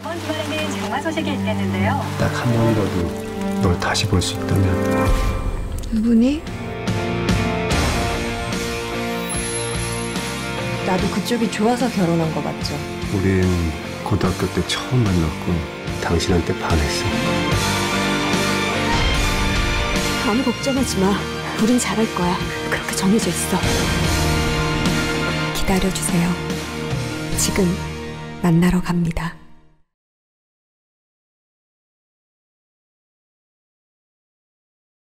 이번 주말에는 장마 소식이 있겠는데요. 딱 한 번이라도 널 다시 볼 수 있다면. 누구니? 나도 그쪽이 좋아서 결혼한 거 맞죠? 우린 고등학교 때 처음 만났고 당신한테 반했어. 아무 걱정하지 마. 우린 잘할 거야. 그렇게 정해져 있어. 기다려주세요. 지금 만나러 갑니다.